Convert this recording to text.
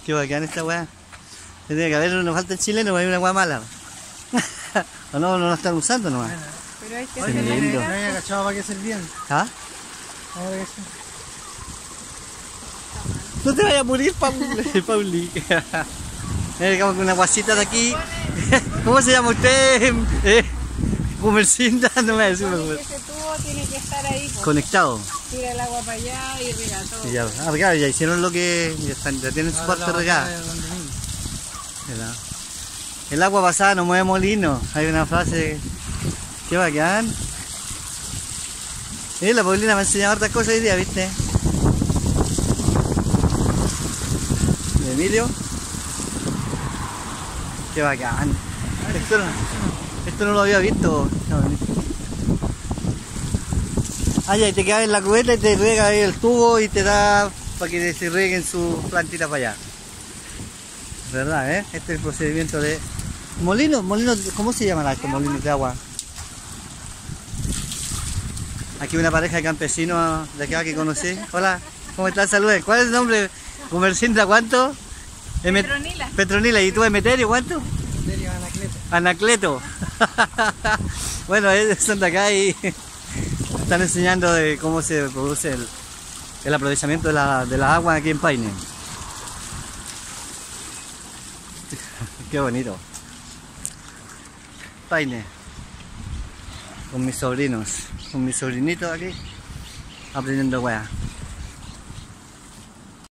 Qué bacán esta weá. Tiene que haber, nos falta el chileno, hay una weá mala. O no, no la están usando nomás. Pero hay que Sí, hacer lindo. No había cachado para qué servían. ¿Ah? Ahora que sí. No te vayas a morir, Pauli. Digamos que una guasita de aquí. ¿Cómo se llama usted? Comercinda, no me va a decir. Ese tubo tiene que estar ahí. Pues. Conectado. Tira el agua para allá y riega todo. Y ya, claro, ya hicieron lo que. Ya tienen su parte regada. ¿Verdad? El agua pasada no mueve molino. Hay una frase. Qué bacán. La Paulina me ha enseñado hartas cosas hoy día, ¿viste? Emilio. Qué bacán. Esto no lo había visto. Ah, ya, y te quedas en la cubeta y te riega ahí el tubo y te da para que se rieguen sus plantitas para allá. ¿Verdad, eh? Este es el procedimiento de... Molino, ¿cómo se llamará estos molinos de agua? Aquí una pareja de campesinos de acá que conocí. Hola, ¿cómo estás? Saludos. ¿Cuál es el nombre? ¿Comercinda cuánto? Petronila. Petronila. ¿Y tú, Emeterio, cuánto? Emeterio Anacleto. Anacleto. Bueno, ellos son de acá y están enseñando de cómo se produce el aprovechamiento de la agua aquí en Paine. Qué bonito. Paine. Con mis sobrinos, con mis sobrinitos aquí, aprendiendo weá.